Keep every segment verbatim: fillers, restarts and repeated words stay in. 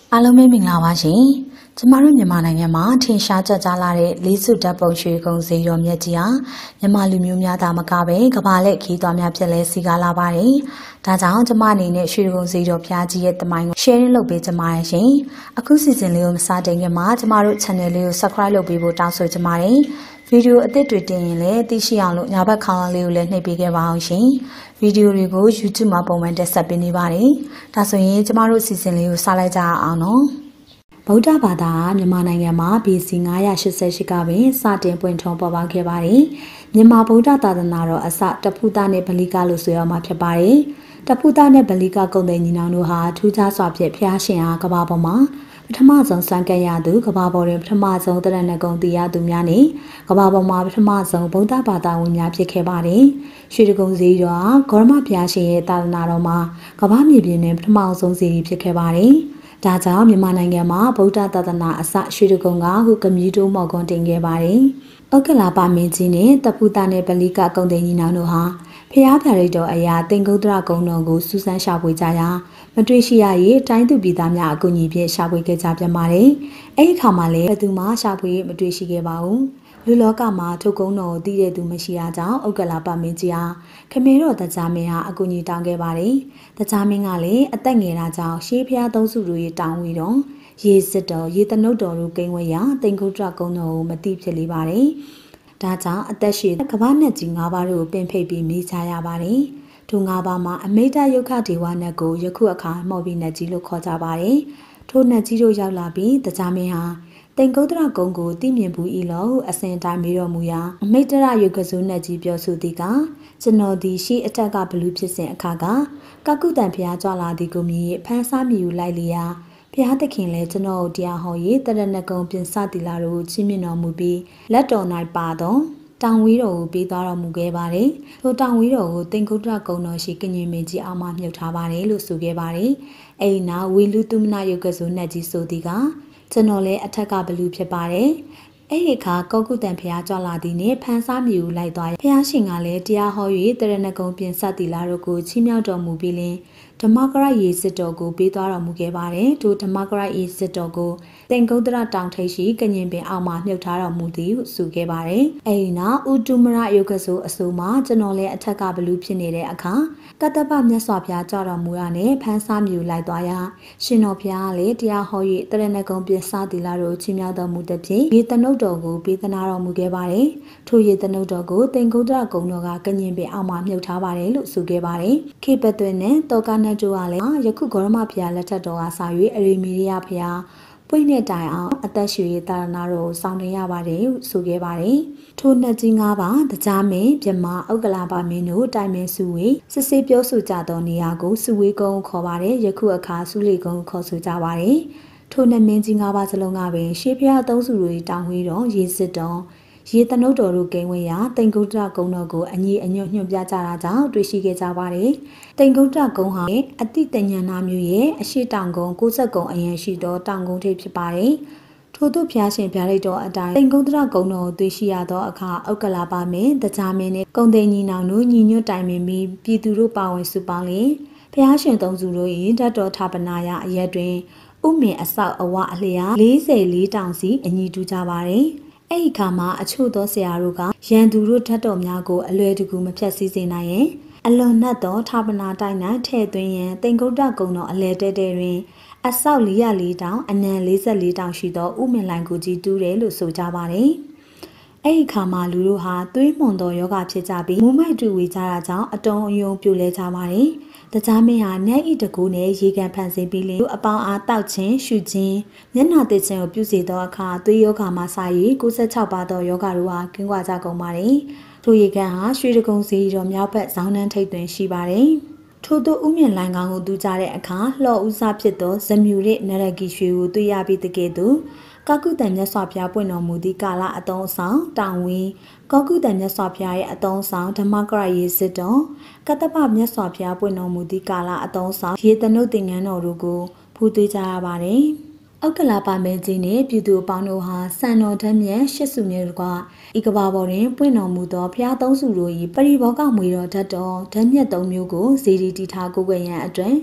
အားလုံးပဲမင်္ဂလာပါရှင်။ကျမတို့မြန်မာနိုင်ငံမှာထင်ရှားကြကြလာတဲ့လေးစုတပ်ပုံရွှေကုန်းစေတော်မြတ်ကြီးဟာမြန်မာလူမျိုးများသာမကပဲကမ္ဘာလက်ခီးသွားများဖြစ်လဲစီကားလာပါတယ်။ဒါကြောင့်ကျမအနေနဲ့ရွှေကုန်းစေတော်ဘုရားကြီးရဲ့တမိုင်းကို sharing လုပ်ပေးကြပါရရှင်။အခုစီစဉ်လေးကိုမစတင်ခင်မှာကျမတို့ channel လေးကို subscribe လုပ်ပေးဖို့တောင်းဆိုချင်ပါတယ်။ဗီဒီယိုအသစ်တွေတင်ရင်လည်းသိရှိအောင်လို့ညာဘက်ခေါင်းလေးကိုလည်းနှိပ်ပေးခဲ့ပါအောင်ရှင်။ဗီဒီယိုတွေကို YouTube မှာပုံမှန်တက်ဆက်ပေးနေပါတယ်။ဒါဆိုရင်ကျမတို့စီစဉ်လေးကိုစလိုက်ကြအောင်နော်။ဗုဒ္ဓဘာသာမြန်မာနိုင်ငံမှာ ဘီစီငါးရာရှစ်ဆယ့်ရှစ်ကပင်စတင်ပွင့်ထွန်းပေါ်ပေါက်ခဲ့ပါတယ်။မြန်မာဗုဒ္ဓသာသနာတော်အစတဖုသနဲ့ဗလိကလို့ဆိုရမှာဖြစ်ပါတယ်။တဖုသနဲ့ဗလိကကုံတဲ့ညီနောင်တို့ဟာထူးခြားစွာဖြင့်ဖျားရှင်အားကဘာပေါ်မှာပထမဆုံးစံကဲရသူကဘာပေါ်တွင်ပထမဆုံးတရဏဂုံတရားသူများနဲ့ကဘာပေါ်မှာပထမဆုံးဗုဒ္ဓဘာသာဝင်များဖြစ်ခဲ့ပါတယ်။ရွှေတကုံစီတော်ဂေါရမဘုရားရှင်ရဲ့သာသနာတော်မှာကဘာမြေပြင်တွင်ပထမဆုံးစီဖြစ်ခဲ့ပါတယ်။ဒါကြောင့်မြန်မာနိုင်ငံမှာဗုဒ္ဓသာသနာအစရွှေတကုံကဟုကမြီးတိုးမော်ကွန်တင်ခဲ့ပါတယ်။ဥက္ကလာပမင်းကြီးနဲ့တဖုသနဲ့ဗလိကကုံတဲ့ညီနောင်တို့ဟာဖျားပြရိတ်တော်အရာတင်ကုတ်တရကုံတော်ကိုစူးစမ်းရှာဖွေကြရာမတွေ့ရှိရရေးတိုင်းသူပြည်သားများအကူအညီဖြင့်ရှာဖွေခဲ့ကြပြန်ပါတယ်။အဲဒီအခါမှာလည်းဘယ်သူမှရှာဖွေမတွေ့ရှိခဲ့ပါဘူး။လူလောကမှာထုတ်ကုန်းတော်ကိုသိတဲ့သူမရှိတာကြောင့်ဥက္ကလာပမင်းကြီးဟာခမင်းတော်တကြားမင်းဟာအကူအညီတောင်းခဲ့ပါတယ်။တကြားမင်းကလည်းအသက်ငယ်တာကြောင့်ရှေးဖျားသုံးစုတို့ရဲ့တောင်းဝီတော်ရေစစ်တော်ရေတနုတ်တော်တို့ကိန်းဝဲရာတင်ကုတ်တရကုံတော်ကိုမသိဖြစ်လေပါတယ်။ဒါကြောင့်အသက်ရှည်ကမ္ဘာနဲ့ကြီး၅ပါးတို့ကိုပင်ဖိတ်ပြီးမိချရပါတယ်။ထို၅ပါးမှာအမိတယုခဒေဝနတ်ကိုယခုအခါမော်ဘီနတ်ကြီးလို့ခေါ်ကြပါတယ်။ထိုနတ်ကြီးတို့ရောက်လာပြီးတကြားမင်းဟာတင်ကုတ်တရကုံကိုသိမြင်ဘူးဤလို့အစဉ်တိုင်းမေးတော်မူရာအမိတရယုကစုနတ်ကြီးပြောဆိုသည်ကကျွန်တော်ဒီရှိအထက်ကဘလူးဖြစ်စဉ်အခါကကကုတန်ဖျားကြွလာသည်ကိုမြည်ဖန်းစားမြည်ယူလိုက်လျာဖျားသခင်လည်းကျွန်တော်တရားဟောရေးတရဏဂုံပြင်စတိလာတို့ချင်းမြင့်တော်မူပြီးလက်တော်၌ပါတော့တောင်ဝီတော်ကိုပေးသွားတော်မူခဲ့ပါတယ်။ထိုတောင်ဝီတော်ကိုတင်ကုတ်တရကုံတော်ရှိကညင်မင်းကြီးအောင်မှမြုပ်ထားပါတယ်လို့ဆိုခဲ့ပါတယ်။အဲဒီနောက်ဝီလူတုမနာယုကစုနတ်ကြီးဆိုသည်ကကျွန်တော်လည်းအထက်ကဘလူးဖြစ်ပါတယ်။အဲ့ဒီအခါကောကုတန်ဖျားကြွလာသည်နှင့်ဖန်းစားမြူလိုက်သွားဖျားရှင်ကလည်းတရားဟော၍တရဏဂုံပြင်စတိလာတို့ကိုချီးမြှောက်တော်မူပြီးလင်ဓမ္မကရရေစစ်တော်ကိုပေးသွားတော်မူခဲ့ပါတယ်။ထိုဓမ္မကရရေစစ်တော်ကိုတင်ကုတ်တရတောင်ထိပ်ရှိကညင်ပင်အောက်မှာမြုပ်ထားတော်မူသည်ဟုဆိုခဲ့ပါတယ်။အဲဒီနောက်ဥတုမရယုကဆိုအဆိုမှာကျွန်တော်လည်းအထက်ကဘလူးဖြစ်နေတဲ့အခါကတ္တပမြတ်စွာဘုရားကြွတော်မူရနဲ့ဖန်းစားမြူလိုက်သွားရာရှင်တော်ဘုရားလည်းတရားဟော၍တရဏဂုံပြင်စတိလာတို့ချီးမြှောက်တော်မူတဲ့ဖြင့်ရေတနုတ်တော်ကိုပေးသနာတော်မူခဲ့ပါတယ်။ထိုရေတနုတ်တော်ကိုတင်ကုတ်တရကုံတော်ကကညင်ပင်အောက်မှာမြုပ်ထားပါတယ်လို့ဆိုခဲ့ပါတယ်။ခေပသွင်းနဲ့တောကနတ်တို့ကလည်းယခုဂေါရမဘုရားလက်ထက်တော်ကစ၍အရေမီရိယဘုရားပွင့်နဲ့တိုင်အောင်အသက်ရှူရေးတာရဏတော်ကိုစောင့်နေရပါတယ်ဆိုခဲ့ပါတယ်။ထိုနှစ်ကြီး၅ပါးတကြားမင်းမြမဥက္ကလာပမင်းတို့တိုင်မင်းစုဝေးစစ်စစ်ပြောဆိုကြသောနေရာကိုစုဝေးကုန်းခေါ်ပါတယ်။ယခုအခါစုလီကုန်းခေါ်ဆိုကြပါတယ်။ထိုနှစ်မင်းကြီး၅ပါးစလုံးကပင်ရှေးဖျားသုံးစုတွေတောင်းဝေးတော်ရေစစ်တော်ရေတနုတ်တော်တို့ကိန်းဝဲရာတင်ကုတ်တရကုံတော်ကိုအညီအညွတ်ညွှန်ပြကြတာကြောင့်တွေ့ရှိခဲ့ကြပါတယ်။တင်ကုတ်တရကုံဟာအတိတဉာဏမျိုးရဲ့အရှိတောင်ကုန်းကိုးဆက်ကုံအရင်ရှိသောတောင်ကုန်းထိပ်ဖြစ်ပါတယ်။ထို့သို့ဖျားရှင်ဗျာဒိတ်တော်အတိုင်းတင်ကုတ်တရကုံတော်ကိုတွေ့ရှိရသောအခါဥက္ကလာပမင်းတကြားမင်းနဲ့ကုံသိညီနောင်တို့ညီညွတ်တိုင်ပင်ပြီးပြည်သူတို့ပါဝင်စုပေါင်းလျင်ဖျားရှင်သုံးစုတို့၏ဓာတ်တော်ဌာပနာယအရက်တွင်ဥမင်အဆောက်အဝအလျာလေးဆယ်လေးတောင်စီအညီတူကြပါတယ်။အဲ့ဒီခါမှာအချို့သောဆရာတို့ကရန်သူတို့ဓာတ်တော်များကိုအလွယ်တကူမဖြတ်စည်းစေနိုင်ရင်အလွန်နှက်သောဌာပနာတိုင်း၌ထည့်သွင်းရန်တင်ကုတ်တကုံတော်အလဲတဲတဲတွင်အဆောက်လေးရလေးတောင်အနံလေးဆက်လေးတောင်ရှိသောဥမင်လိုင်ကိုကြီးတူးတယ်လို့ဆိုကြပါတယ်။အဲ့ဒီခါမှာလူတို့ဟာသွေးမွန်သောယောဂဖြစ်ကြပြီးမူမိုက်တူဝေကြတာကြောင့်အတုံးအယုံပြိုလဲကြပါတယ်။တကြားမင်းဟာနတ်ဤတကူနဲ့ရေကန်ဖန်ဆင်းပြီးလေအပေါင်းအားတောက်ခြင်းရှုခြင်းမျက်နှာတစ်ခြင်းကိုပြုစေသောအခါသွေးယောဂမှာစာရီ၉၆ပါးသောယောဂတို့ဟာကင်းကွာကြကုန်ပါတယ်။ထိုရေကန်ဟာရွှေတကုံစီတော်မြောက်ဘက်ဇောင်းနှန်းထိပ်တွင်ရှိပါတယ်။ထို့သောဥမြင့်လိုင်းကောင်းကိုတူးကြတဲ့အခါလှော်ဥစားဖြစ်သောဇမြူရစ်နရဂီရွှေကိုတွေ့ရပြီးတကယ်သူကောကုတန်မြတ်စွာဘုရားပွင့်တော်မူသည့်ကာလအတုံးဆောင်တောင်ဝင်းကောကုတန်မြတ်စွာဘုရားရဲ့အတုံးဆောင်ဓမ္မကရရေစစ်တော်ကတ္တပမြတ်စွာဘုရားပွင့်တော်မူသည့်ကာလအတုံးဆောင်ရေတနုတ်သင်္ကန်းတော်တို့ကိုဖူးသွေးကြရပါတယ်။ဥက္ကလာပမင်းကြီးနှင့်ပြည်သူအပေါင်းတို့ဟာစံတော်ဓမြတ်ရှစ်စုနှင့်တကွဤကဘာပေါ်တွင်ပွင့်တော်မူသောဘုရားသုံးစုတို့၏ပရိဘောဂမွေတော်ဓာတ်တော်ဓမြတ်သုံးမျိုးကိုဇေဒီတီထားကိုယ်ွယ်ရန်အတွက်တ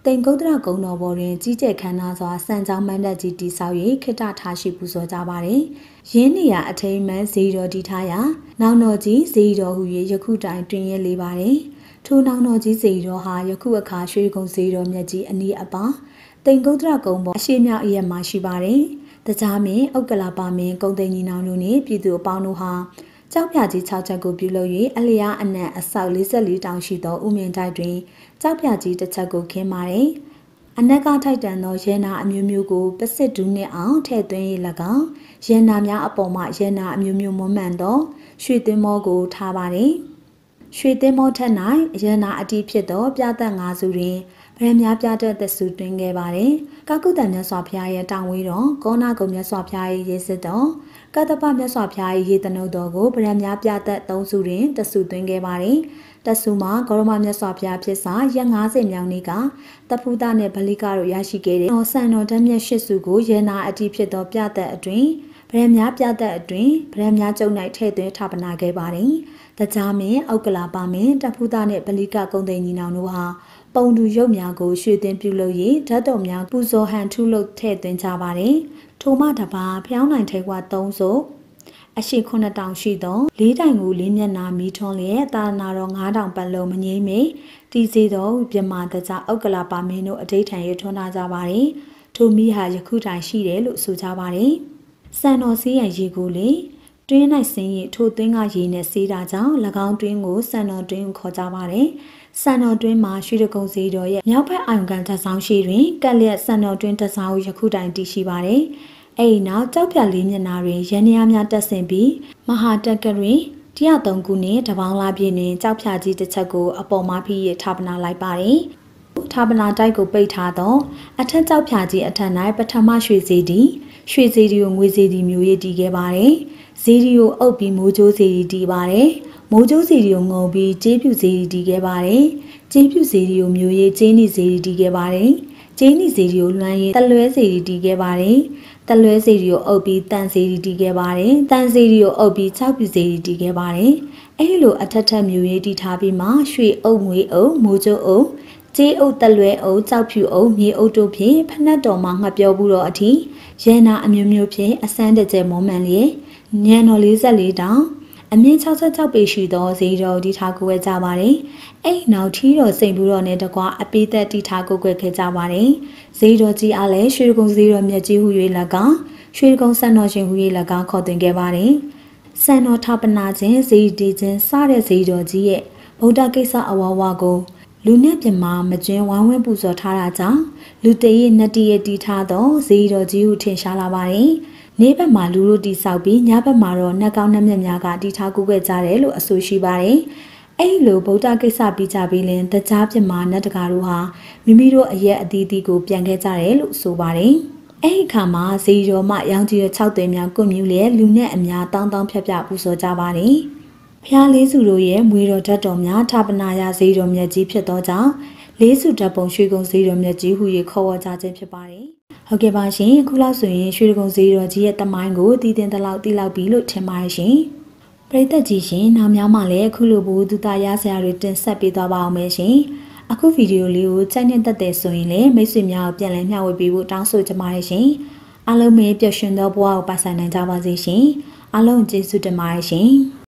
တိန်ကုတ်တရကုံတော်ပေါ်တွင်ကြီးကျယ်ခမ်းနားစွာစံကြောင်းမန္တကြီးတိဆောက်၍ခိတ္တထားရှိပူဇော်ကြပါသည်။ရင်းနေရာအထိမ်းမှန်ဇေတော်တီထားရာနောင်တော်ကြီးဇေတော်ဟူ၍ယခုတိုင်တွင်ရလေးပါသည်။ထိုနောင်တော်ကြီးဇေတော်ဟာယခုအခါရွှေကုံဇေတော်မြတ်ကြီးအနီးအပါတိန်ကုတ်တရကုံပေါ်အရှိမြောက်အရက်မှာရှိပါတယ်။တကြားမင်းဥက္ကလာပါမင်းကုံသိန်းညီနောင်တို့နှင့်ပြည်သူအပေါင်းတို့ဟာကြောက်ပြကြီး၆ချက်ကိုပြုလုပ်၍အလျားအနက်အဆောက်၄၄တောင်ရှိသောဥမင်တိုက်တွင်ကြောက်ပြကြီးတစ်ချက်ကိုခင်းပါတယ်။အနက်ကထိုက်တန်သောရဲနာအမျိုးမျိုးကိုပစစ်ဒူးနှင့်အောင်ထည့်သွင်း၍၎င်းရဲနာများအပေါ်မှရဲနာအမျိုးမျိုးမွမ်းမံသောရွှေသင်းမောကိုထားပါတယ်။ရွှေသင်းမောထက်၌ရဲနာအတီးဖြစ်သောပြသက်၅စုတွင်ဗရမများပြတဲ့သက်စုတွင်ခဲ့ပါတယ်။ကာကုတ္တမြတ်စွာဘုရားရဲ့တောင်ဝေးတော်ကောနာကုံမြတ်စွာဘုရားရဲ့ရေစစ်တော်ကတ္တပမြတ်စွာဘုရားရဲ့ရေတနုတော်ကိုဗရမများပြတဲ့သုံးစုတွင်သက်စုတွင်ခဲ့ပါတယ်။သက်စုမှာဂေါရမမြတ်စွာဘုရားဖြစ်စာရက်၅၀မြောက်နေ့ကတဖူးသားနဲ့ဗလိကတို့ရရှိခဲ့တဲ့ဆန်တော်ဓာတ်မြတ်ရှစ်စုကိုရဲနာအတီးဖြစ်သောပြတဲ့အတွင်ဗရမများပြတဲ့အတွင်ဗရမများကျုံ၌ထည့်သွင်းထပ်ပနာခဲ့ပါတယ်။တကြားမင်းဥက္ကလာပါမင်းတဖူးသားနဲ့ဗလိကကုံသိန်းညီနောင်တို့ဟာပုံတူရုပ်များကိုရွှေသွင်းပြုလုပ်၍ဓာတ်တော်များပူဇော်ဟန်ထုလုပ်ထည့်သွင်းကြပါတယ်။ထိုမှတပါဖျောင်းနိုင်ထိတ်ဝသုံးစုအရှိခုနှစ်တောင်ရှိသောလေးတိုင်ကိုလေးမျက်နာမီထွန်းလျက်တာနာတော်ငါးတောင်ပတ်လုံးမငိမ့်မေတီစီသောပြမတကြဥက္ကလာပါမင်းတို့အဋိဌံရထွန်းထားကြပါတယ်။ထိုမိဟာယခုတိုင်ရှိတယ်လို့ဆိုကြပါတယ်။စံတော်စီးရန်ရေကိုလေတွင်း၌ဆင်းရထိုတွင်းကရေနဲ့စေးတာကြောင့်၎င်းတွင်းကိုစံတော်တွင်းခေါ်ကြပါတယ်။စံတော်တွင်းမှာရွှေတကုံစီတော်ရဲ့မြောက်ဘက်အာယုံကန်တက်ဆောင်ရှိတွင်ကက်လျက်စံတော်တွင်းတက်ဆောင်ယခုတိုင်တည်ရှိပါတယ်။အဲဒီနောက်ကြောက်ပြလေးမျက်နာတွင်ရန်ရများတက်ဆင်ပြီးမဟာတက်ကတွင်တရသုံးခုနှင့်တပေါင်းလာပြည့်တွင်ကြောက်ဖြာကြီးတစ်ချက်ကိုအပေါ်မှာဖိရထားပနာလိုက်ပါတယ်။ထားပနာတိုက်ကိုပိတ်ထားသောအထက်ကြောက်ဖြာကြီးအထက်၌ပထမရွှေစီတီရွှေစီတီကိုငွေစီတီမျိုးရည်တည်ခဲ့ပါတယ်။ဇီဒီကိုအုပ်ပြီးမိုးကြိုးစီတီတည်ပါတယ်။မိုးကြိုးစီတီကိုငုံပြီးကျေးပြူစီတီတည်ခဲ့ပါတယ်။ကျေးပြူစီတီကိုမျိုးရည်ကျေးနီစီတီတည်ခဲ့ပါတယ်။ကျေးနီစီတီကိုလွှမ်းရည်တလွဲစီတီတည်ခဲ့ပါတယ်။တလွဲစီတီကိုအုပ်ပြီးတန်စီတီတည်ခဲ့ပါတယ်။တန်စီတီကိုအုပ်ပြီး၆ပြူစီတီတည်ခဲ့ပါတယ်။အဲဒီလိုအထက်ထက်မျိုးရည်တည်ထားပြီးမှရွှေအုပ်ငွေအုပ်မိုးကြိုးအုပ်ကျေးအုပ်တလွဲအုပ်ကြောက်ဖြူအုပ်မြေအုပ်တို့ဖြင့်ဖနက်တော်မှာငှက်ပြောဘူးတော့အထိရဲနာအမျိုးမျိုးဖြင့်အစမ်းတကျဲမောမှန်လျက်ညံတော်လေးဆက်လေးတောင်အမြင့်၆၆ပေရှိသောဇေတော်တီထားကိုယ်ကြပါတယ်။အဲ့နောက်ထီးတော်စိန်ဘူးတော်နဲ့တကွာအပိသက်တီထားကိုယ်ခဲ့ကြပါတယ်။ဇေတော်ကြီးအားလည်းရွှေကုံဇေတော်မြတ်ကြီးဟူ၍၎င်းရွှေကုံဆန်တော်ရှင်ဟူ၍၎င်းခေါ်သွင်းခဲ့ပါတယ်။စံတော်ထပနာခြင်းဇေတီခြင်းစတဲ့ဇေတော်ကြီးရဲ့ဗုဒ္ဓကိစ္စအဝဝကိုလူနဲ့ပြမမကျွင်းဝမ်းဝဲပူဇော်ထားတာကြောင့်လူတရေနတရတီထားသောဇေတော်ကြီးဟုထင်ရှားလာပါတယ်။နေ့ဘက်မှာလူတို့တီဆောက်ပြီးညဘက်မှာတော့နှက်ကောင်းနှက်မြက်များကတီထားကူခဲ့ကြတယ်လို့အဆိုရှိပါတယ်။အဲ့လိုဗုဒ္ဓကိစ္စပြီးကြပြီးလင်တကြားပြမနတ်တကာတို့ဟာမိမိတို့အရက်အသီးသီးကိုပြန်ခဲ့ကြတယ်လို့ဆိုပါတယ်။အဲ့ဒီခါမှာဇေတော်မှရောင်ကြီးရ၆သွေးများကွမြူးလျက်လူနဲ့အများတောင်းတောင်းဖြတ်ဖြတ်ပူဇော်ကြပါတယ်။ဖျားလေးစုတို့ရဲ့မွေတော်ဓာတ်တော်များဌာပနာရဇေတော်မြတ်ကြီးဖြစ်သောကြောင့်လေးစုဓာတ်ပုံရွှေကုံဇေတော်မြတ်ကြီးဟူ၍ခေါ်ဝေါ်ကြခြင်းဖြစ်ပါတယ်။ဟုတ်ကဲ့ပါရှင်အခုလောက်ဆိုရင်ရွှေကုံဇေတော်ကြီးရဲ့တမိုင်းကိုတည်တင်တဲ့လောက်တည်လောက်ပြီလို့ထင်ပါတယ်ရှင်။ပရိသတ်ကြီးရှင်နောက်များမှလည်းအခုလိုဘူးသူသားရဆရာတွေတင်ဆက်ပေးသွားပါအောင်မယ်ရှင်။အခုဗီဒီယိုလေးကိုကြိုက်နေတတ်တဲ့ဆိုရင်လည်းမိတ်ဆွေများကိုပြန်လည်မျှဝေပေးဖို့တောင်းဆိုကြပါတယ်ရှင်။အားလုံးပဲပျော်ရွှင်သောဘဝကိုပိုင်ဆိုင်နိုင်ကြပါစေရှင်။အားလုံးကျေးဇူးတင်ပါတယ်ရှင်။